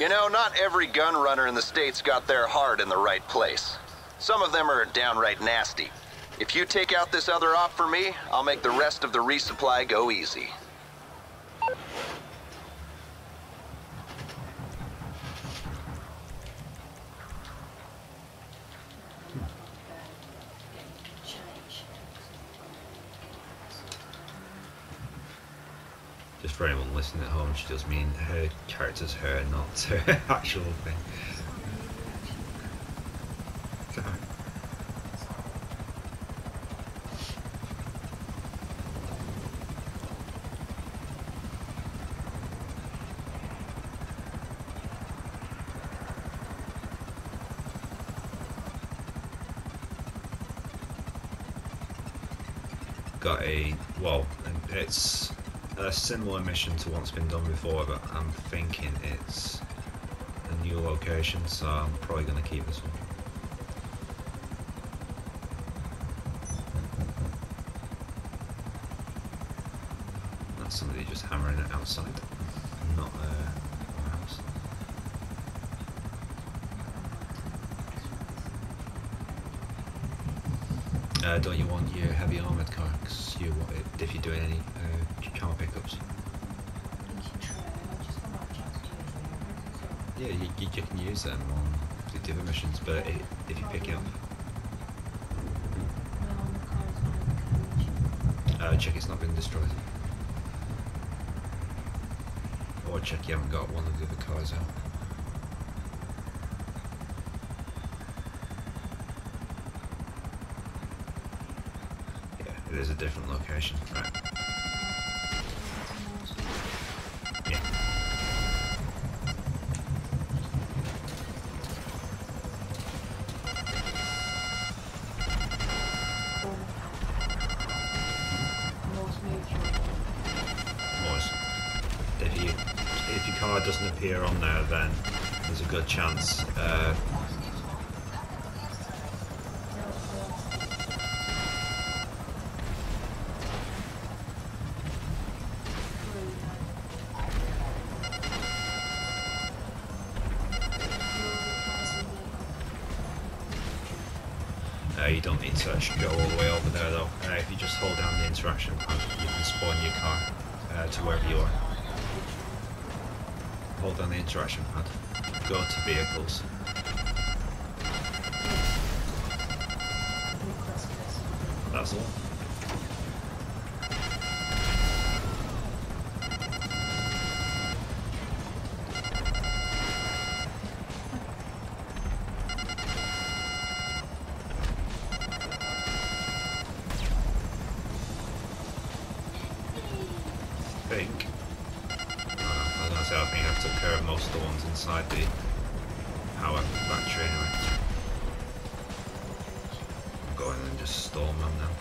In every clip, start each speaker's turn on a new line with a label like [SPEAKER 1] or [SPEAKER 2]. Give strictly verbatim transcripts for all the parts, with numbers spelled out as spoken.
[SPEAKER 1] You know, not every gun runner in the States got their heart in the right place. Some of them are downright nasty. If you take out this other op for me, I'll make the rest of the resupply go easy.
[SPEAKER 2] Just for anyone listening at home, she does mean her character's her, not her actual thing. Sorry. Got a, well, it's a similar mission to what's been done before, but I'm thinking it's a new location, so I'm probably going to keep this one. That's somebody just hammering it outside, not uh, our house. Uh, don't you want your heavy armoured car? Because you want it if you're doing any uh, car pickups. Yeah, you, you, you can use them on the other missions, but it, if you pick it up, uh, check it's not been destroyed. Or check you haven't got one of the other cars out. It is a different location, right? Yeah. Moors. If you if your car doesn't appear on there, then there's a good chance. Uh, Uh, you don't need to actually go all the way over there though. Uh, if you just hold down the interaction pad, you can spawn your car uh, to wherever you are. Hold down the interaction pad, go to vehicles. That's all. I think. Uh, I was gonna say I think I took care of most of the ones inside the power factory anyway. I'll go in and just storm them now.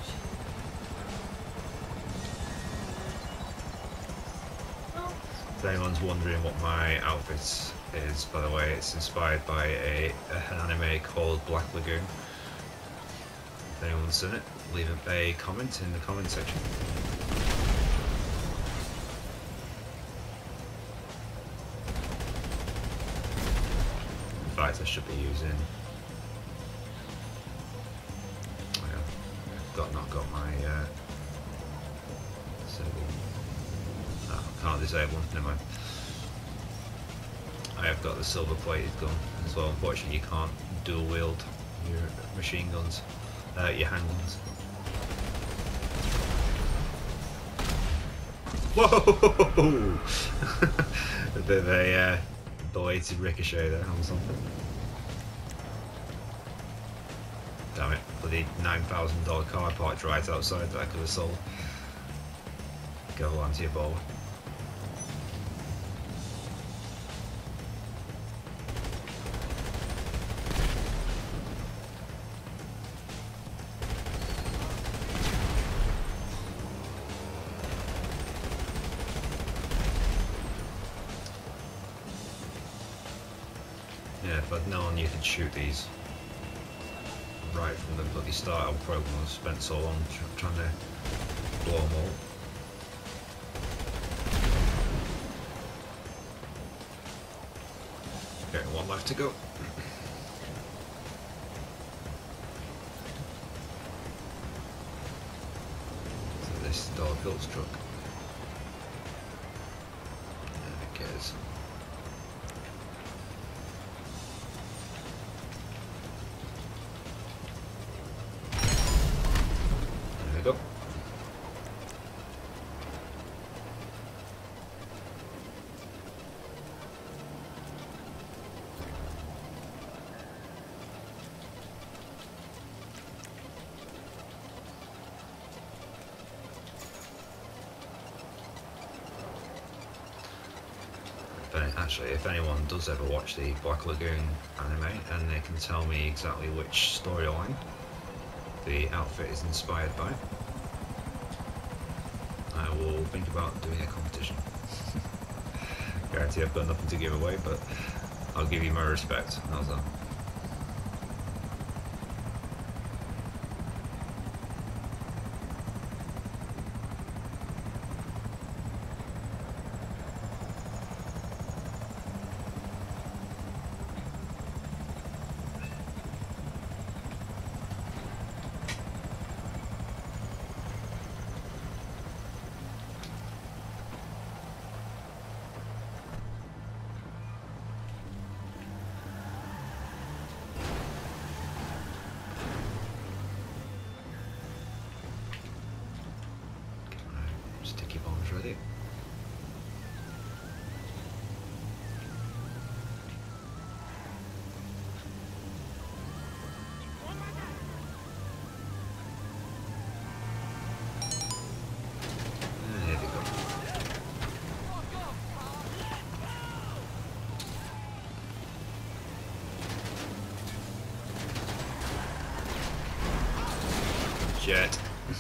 [SPEAKER 2] If anyone's wondering what my outfit is, by the way, it's inspired by a, an anime called Black Lagoon. If anyone's seen it, leave a comment in the comment section. I should be using. I've got not got my uh, disable. No, I can't disable. Never mind. I have got the silver plated gun as well. Unfortunately, you can't dual wield your machine guns, uh, your handguns. Whoa! A bit of a uh, belated ricochet there on something. Damn it, bloody nine thousand dollar car parked right outside that I could have sold. Go on to your ball. Yeah, if I'd known you could shoot these right from the bloody start, I probably wouldn't have spent so long tr trying to blow them all. left to go. So this is Dog Phil's truck. There it goes. There we go. Actually, if anyone does ever watch the Black Lagoon anime, and they can tell me exactly which storyline the outfit is inspired by, I will think about doing a competition. Guarantee I've got nothing to give away, but I'll give you my respect. How's that? Sticky bombs ready. And here we go. Jet.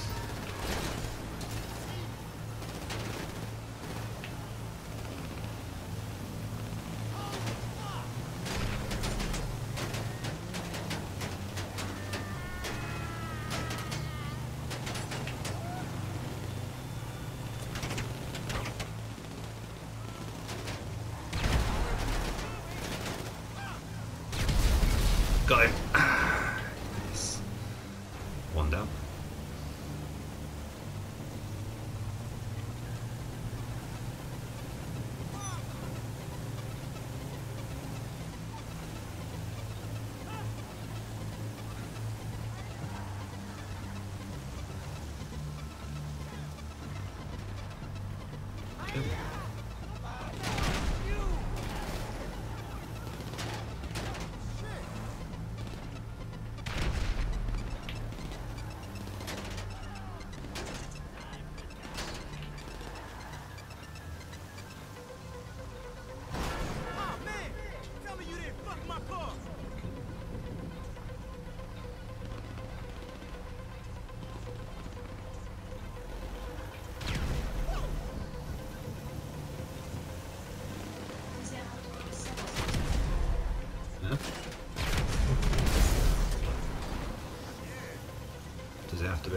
[SPEAKER 2] Got him. Nice. One down. Okay. Does it have to be?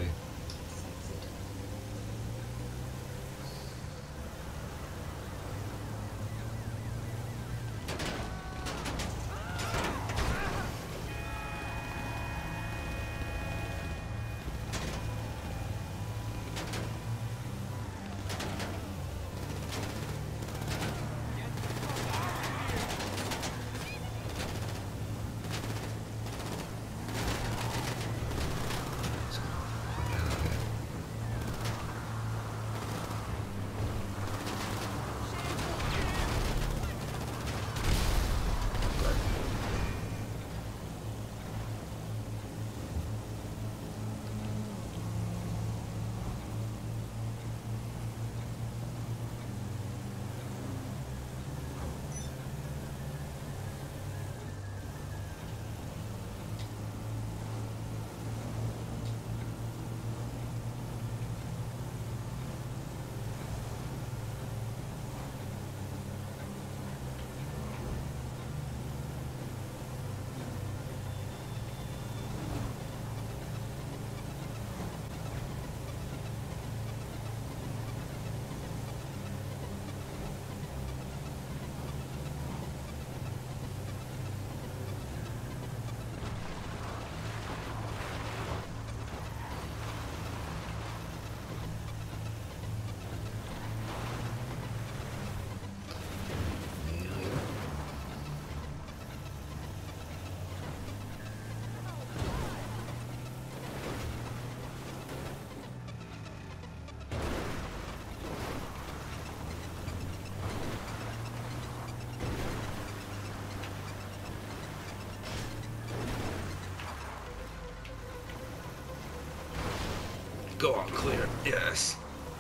[SPEAKER 2] Go on, clear. Yes.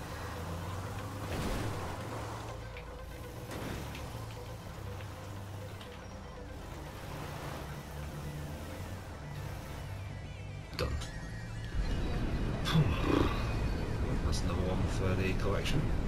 [SPEAKER 2] Done. That's another one for the collection.